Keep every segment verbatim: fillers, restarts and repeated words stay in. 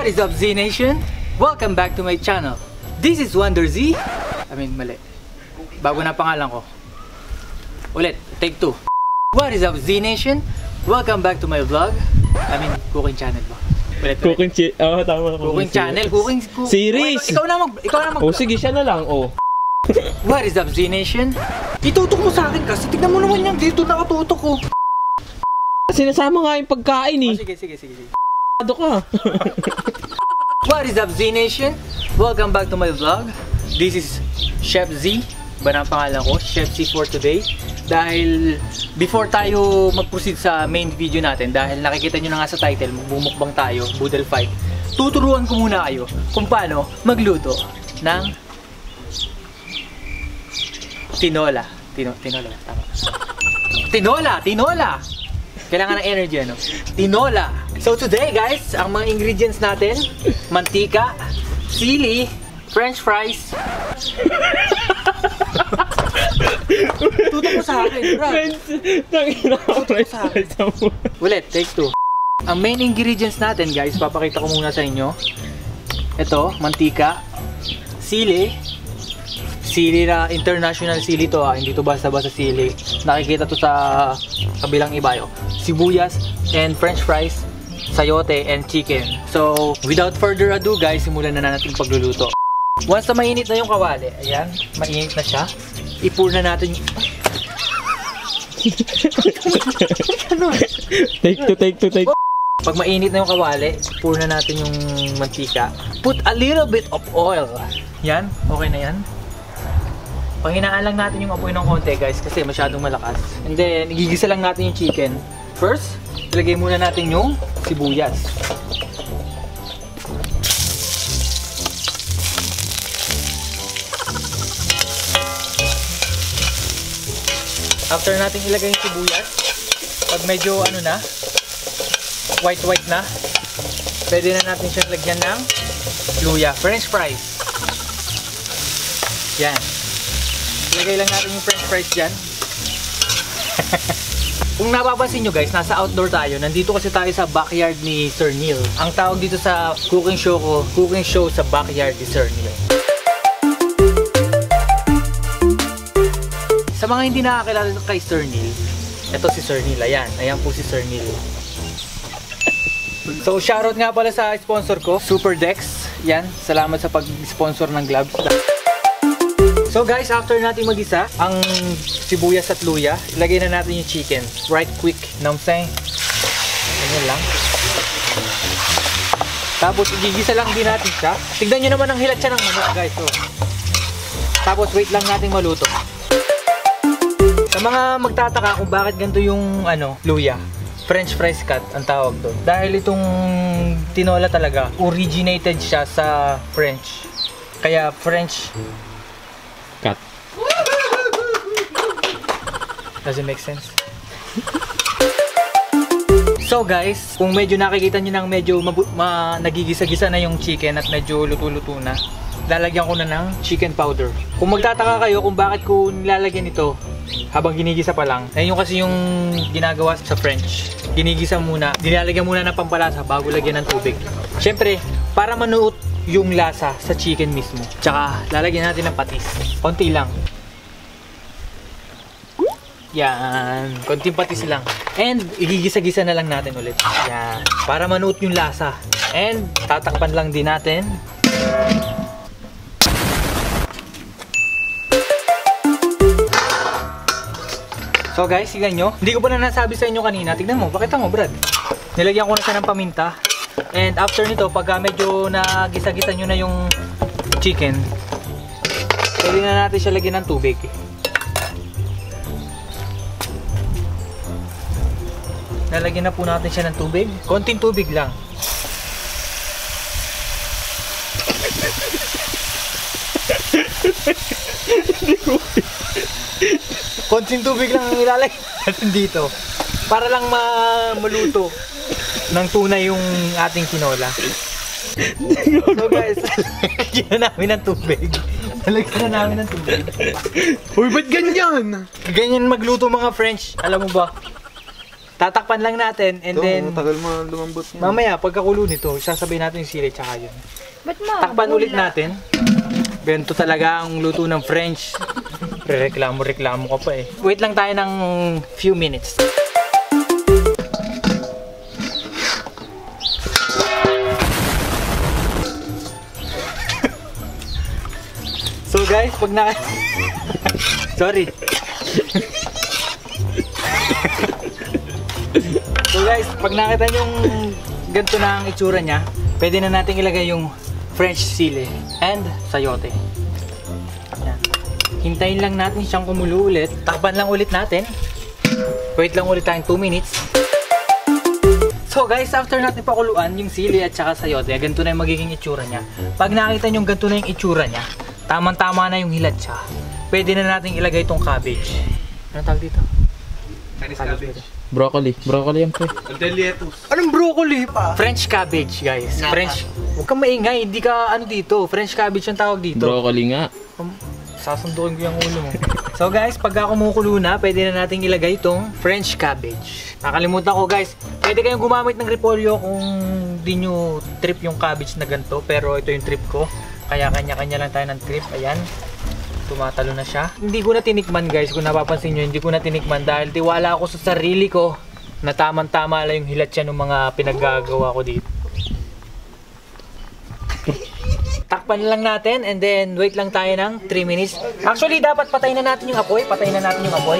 What is up, Z Nation? Welcome back to my channel. This is Wonder Z. I mean, mali. Bago na pangalan ko. Ulit, take two. What is up, Z Nation? Welcome back to my vlog. I mean, cooking channel ba? Ulit, ulit. Cooking chi... Oh, tama. Cooking channel, cooking... cooking series! Oh, ikaw na mag... Ikaw na mag... Oh, sige, siya na lang, oh. What is up, Z Nation? Itutok mo sa akin kasi tignan mo naman yan. Dito nakatutok ko. Sinasama nga yung pagkain eh. Oh, sige, sige, sige. sige. Ano ka? What is up, Z Nation? Welcome back to my vlog. This is Chef Z. Ba na ang pangalan ko? Chef Z for today. Dahil before tayo mag-proceed sa main video natin, dahil nakikita nyo na nga sa title, bumukbang tayo, Boodle Fight. Tuturuan ko muna kayo kung paano magluto ng tinola. Tino, tinola, tama. Tinola, tinola! Kailangan ng energy, ano? Tinola! So today, guys, ang mga ingredients natin, mantika, sili, french fries. Tutok mo sa akin, bro. Tutok mo sa akin. Ulit, take two. Ang main ingredients natin, guys, papakita ko muna sa inyo. Ito, mantika, sili, sili na international sili to, ah. Hindi to basta-basta sili. Nakikita to sa kabilang ibayo. Sibuyas and french fries, sayote and chicken. So, without further ado, guys, simulan na natin pagluluto. Once na mainit na yung kawali, ayan, mainit na siya. I-pour na natin yung... Ano? Take two, take two, take two. Pag mainit na yung kawali, pour na natin yung mantika. Put a little bit of oil. Yan, okay na yan. Panghinaan lang natin yung apoy ng konti, guys, kasi masyadong malakas. And then, igigisa lang natin yung chicken. First, ilagay muna natin yung sibuyas. After natin ilagay yung sibuyas, pag medyo ano na, white-white na, pwede na natin siya lagyan ng luya. French fries. Yan. Ilagay lang natin yung french fries dyan. Kung napapansin nyo, guys, nasa outdoor tayo. Nandito kasi tayo sa backyard ni Sir Neil. Ang tawag dito sa cooking show ko, cooking show sa backyard ni Sir Neil. Sa mga hindi nakakilala kay Sir Neil, ito si Sir Neil. Ayan, ayan po si Sir Neil. So, shoutout nga pala sa sponsor ko, Super Dex. Yan, salamat sa pag-sponsor ng gloves. So guys, after natin mag-isa ang sibuyas at luya, ilagay na natin yung chicken. Right quick, know what I'm saying? Ganyan lang. Tapos igigisa lang din natin siya. Tignan nyo naman ang hilat siya ng manok, guys. So, tapos wait lang natin maluto. Sa mga magtataka kung bakit ganito yung ano, luya, French fries cut ang tawag doon. Dahil itong tinola talaga, originated siya sa French. Kaya French cut. Does it make sense? So guys, kung medyo nakikita nyo nang medyo ma nagigisa-gisa na yung chicken at medyo luto-luto na, lalagyan ko na ng chicken powder. Kung magtataka kayo kung bakit ko nilalagyan ito habang ginigisa pa lang, ayun kasi yung ginagawa sa French. Ginigisa muna, nilalagyan muna ng pampalasa bago lagyan ng tubig. Siyempre, para manuot yung lasa sa chicken mismo. Tsaka lalagyan natin ng patis. Konti lang. Yan. Konting patis lang. And igigisa-gisa na lang natin ulit. Yan. Para manuot yung lasa. And tatakpan lang din natin. So guys, tignan nyo. Hindi ko pa na nasabi sa inyo kanina. Tignan mo. Pakita mo, Brad. Nilagyan ko na siya ng paminta. And after nito, pagka medyo nagisa-gisa nyo na yung chicken, pwede na natin siya lagyan ng tubig. Lalagyan na po natin siya ng tubig. Konting tubig lang. Konting tubig lang ang ilalagay natin dito. Para lang ma maluto ng tunay yung ating tinola. So guys, lagyan na namin ng tubig. Lagyan na namin ng tubig. Uy, ba't ganyan? Ganyan magluto mga French. Alam mo ba? Tatakpan lang natin and Ito, then tagal mo lumambot yan. mamaya pagkakulo nito, sasabihin natin yung sili tsaka yun. Ba't mo? Takpan ulit natin. Ganito talaga ang luto ng French. Reklamo-reklamo ka pa eh. Wait lang tayo ng few minutes. So guys, pag na... Sorry. So guys, pag nakita yung ganito na ang itsura niya, pwede na natin ilagay yung French sili and sayote. Yan. Hintayin lang natin siyang kumulo ulit. Takpan lang ulit natin. Wait lang ulit tayong two minutes. So guys, after natin pakuluan yung sili at saka sayote, ganito na yung magiging itsura niya. Pag nakita nyo ganito na yung itsura niya, tamang-tama na yung hilat siya, pwede na natin ilagay itong cabbage. Anong tawag dito? Chinese cabbage. Broccoli. Broccoli yan, pre. Delietus. Anong broccoli pa? French cabbage, guys. Napa. French. Huwag kang maingay, hindi ka ano dito. French cabbage ang tawag dito. Broccoli nga. Um, sasundukin ko yung ulo mo. So guys, pagka kumukulo na, pwede na natin ilagay itong French cabbage. Nakalimutan ko guys, pwede kayong gumamit ng repolyo kung di nyo trip yung cabbage na ganito. Pero ito yung trip ko. Kaya kanya-kanya lang tayo ng trip. Ayan. Tumatalo na siya. Hindi ko na tinikman guys, kung napapansin nyo, hindi ko na tinikman dahil tiwala ako sa sarili ko na tamang-tama lang yung hilat siya ng mga pinaggagawa ko dito. Takpan lang natin and then wait lang tayo ng three minutes. Actually, dapat patayin na natin yung apoy. Patayin na natin yung apoy.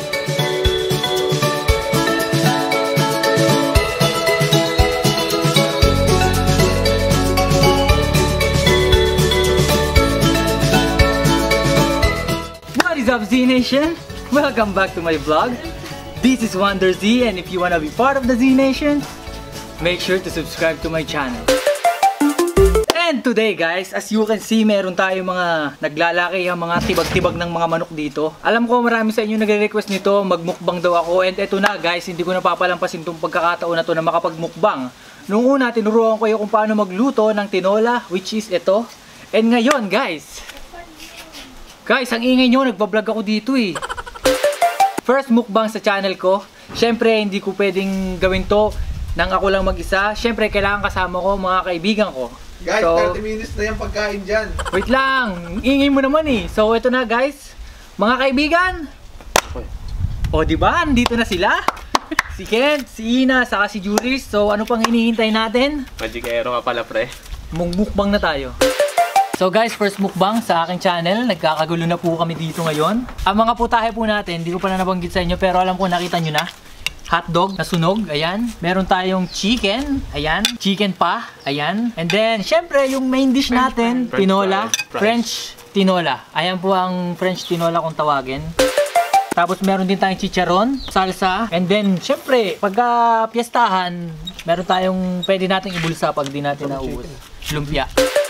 What is up, Z Nation? Welcome back to my vlog. This is Wonder Z, and if you wanna be part of the Z Nation, make sure to subscribe to my channel. And today guys, as you can see, meron tayong mga naglalaki, ang mga tibag-tibag ng mga manok dito. Alam ko marami sa inyo nagre-request nito, magmukbang daw ako. And eto na guys, hindi ko na papalampasin itong pagkakataon na to na makapagmukbang. Noong una, tinuruan ko kayo kung paano magluto ng tinola, which is ito. And ngayon guys, guys, ang ingay nyo, nagbablog ako dito eh. First mukbang sa channel ko. Syempre, hindi ko pwedeng gawin to nang ako lang mag-isa. Syempre, kailangan kasama ko mga kaibigan ko. Guys, So, thirty minutes na yung pagkain dyan. wait lang, ingay mo naman eh. So, ito na guys, mga kaibigan. O, di ba? Andito na sila. Si Kent, si Ina, saka si Juris. So, ano pang hinihintay natin? Magikero ka pala, pre. Mukbang na tayo. So guys, first mukbang sa aking channel. Nagkakagulo na po kami dito ngayon. Ang mga putahe po natin, hindi ko pa na nabanggit sa inyo, pero alam ko nakita nyo na. Hotdog na sunog, ayan. Meron tayong chicken, ayan. Chicken pa, ayan. And then, syempre, yung main dish natin, French tinola. fries. Fries. French tinola. Ayan po ang French tinola kung tawagin. Tapos meron din tayong chicharon, salsa. And then, syempre, pagka piyestahan, meron tayong pwede nating ibulsa pag di natin nauubos. Lumpia.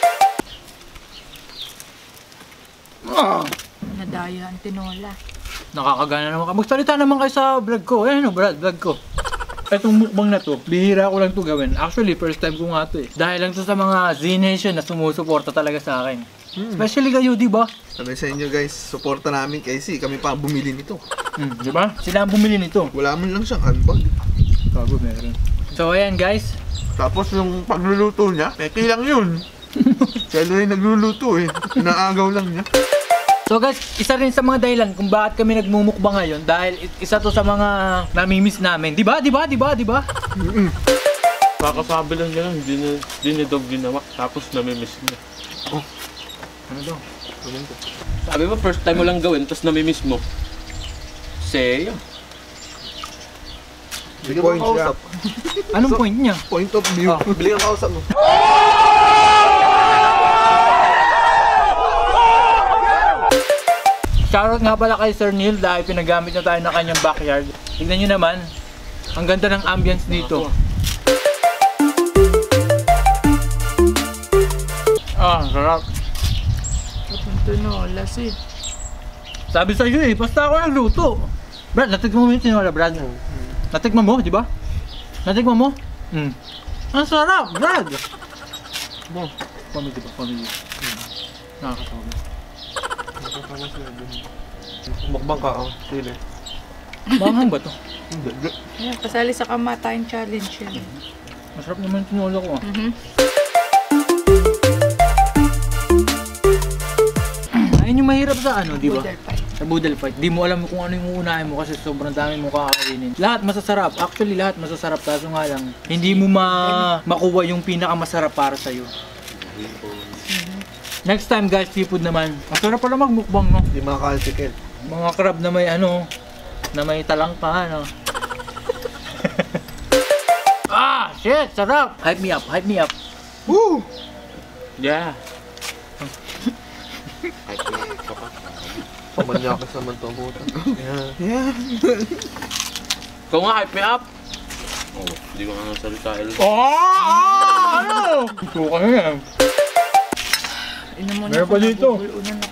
Oh. Nadaya ang tinola. Nakakagana naman ka. Magsalita naman kayo sa vlog ko. Ayan o, Brad, vlog ko. Itong mukbang na to, bihira ko lang to gawin. Actually, first time ko nga to eh. Dahil lang to sa mga Z Nation na sumusuporta talaga sa akin. Hmm. Especially kayo, di ba? Sabi sa inyo guys, suporta namin kasi kami pa bumili nito. Hmm, di ba? Sila ang bumili nito. Wala man lang siyang handbag. Bago meron. So, ayan guys. Tapos yung pagluluto niya, peke lang yun. Siya rin nagluluto eh. Naagaw lang niya. So guys, isa rin sa mga dahilan kung bakit kami nagmumukbang ngayon dahil isa to sa mga namimiss namin. Di ba? Di ba? Di ba? Di ba? Mm-mm. Kakasabi lang niya lang, hindi na, hindi na dog ginawa. Tapos namimiss niya. Oh, Ano daw? Sabi mo, first time mo lang gawin, tapos namimiss mo. Say, bigyan mo kausap. Anong point niya? Point of view. Oh. Bigyan ang kausap mo. Shoutout nga pala kay Sir Neil dahil pinagamit na tayo ng kanyang backyard. Tignan nyo naman, ang ganda ng ambience dito. Ah, sarap. Ang tinola si. Sabi sa'yo eh, basta ako nagluto. Brad, natikman mo yung tinola, Brad. Natikman mo, di ba? Natikman mo? Hmm. Ang sarap, Brad! Bo, pamili ba? Pamili. Hmm. Nakakatawa. Mukbang ka, oh. Sili. Manghang ba to? Ayan, kasali sa kamatayan challenge yun. Masarap naman yung tinola ko ah. Mhm. Ayun yung mahirap sa ano, di ba? Boodle fight. Sa boodle fight. Di mo alam kung ano yung uunahin mo kasi sobrang dami mo kakainin. Lahat masasarap. Actually, lahat masasarap. Kaso nga lang, hindi mo ma makuha yung pinakamasarap para sa'yo. Next time guys, seafood naman. Masarap pala magmukbang, no? Hindi makakalsikin. Mga crab na may ano, na may talangka, ano. Ah, shit, sarap! Hype me up, hype me up. Woo! Yeah. Pamanyakas naman to ang puta. Yeah. Yeah. Kung nga, hype me up. Oh, hindi ko nga nasalita. Oh! Ano? Suka na yan. Inom mo Meron pa dito. Unan ako.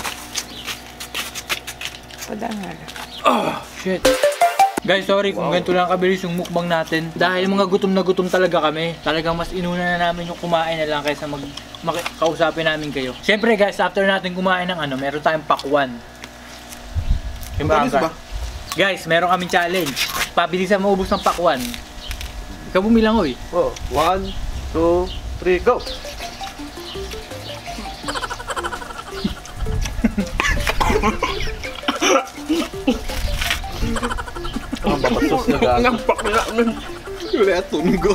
Padangal. Ah, shit. Guys, sorry kung ganito lang kabilis yung mukbang natin. Dahil mga gutom na gutom talaga kami. Talagang mas inuna na namin yung kumain na lang kaysa mag kausapin namin kayo. Siyempre guys, after natin kumain ng ano, meron tayong pakwan. Yung Matamis bangka. ba? Guys, meron kaming challenge. Pabilisan maubos ng pakwan. Ikaw bumilang, oy. Oh, one, two, three, go! Ang bakasos na gato. Nampak na namin. Wala tunggo.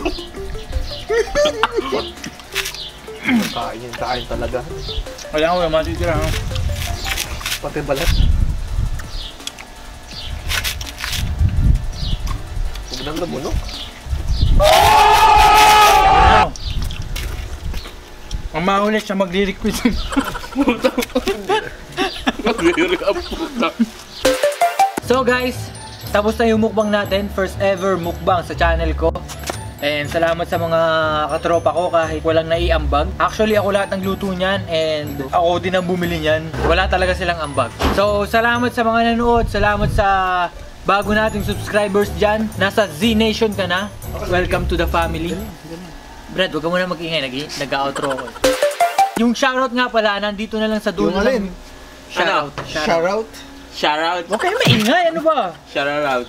Kain yan, kain talaga. Kaya nga, matitira. Ha? Pati balat. Huwag nang namunok. Ano? Ang mahulit siya magre-request. Mag-react up puta. So guys, tapos na yung mukbang natin. First ever mukbang sa channel ko. And salamat sa mga katropa ko kahit walang naiambag. Actually ako lahat ng luto niyan and ako din ang bumili niyan. Wala talaga silang ambag. So salamat sa mga nanood. Salamat sa bago nating subscribers dyan. Nasa Z Nation ka na. Welcome to the family. Brad, wag ka muna mag-ingay. Nag- Nag-outro ko. Yung shoutout nga pala, nandito na lang sa dulo. Yung alin? ng- Shoutout. Shout out. Shout out. Huwag kayo maingay. Ano ba? Shout out.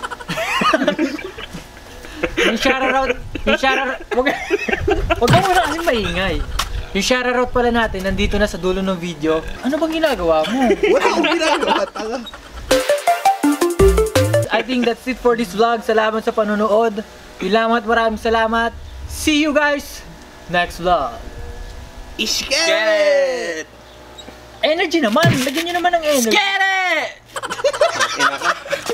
Yung shoutout, yung shoutout, wag, wag ka muna kasi maingay. Yung shoutout pala natin, nandito na sa dulo ng video. Ano bang ginagawa mo? Wala akong ginagawa, tanga. I think that's it for this vlog. Salamat sa panonood. Salamat, maraming salamat. See you guys next vlog. Get it! Energy naman! Lagyan nyo naman ng energy. Get it! Ina ka.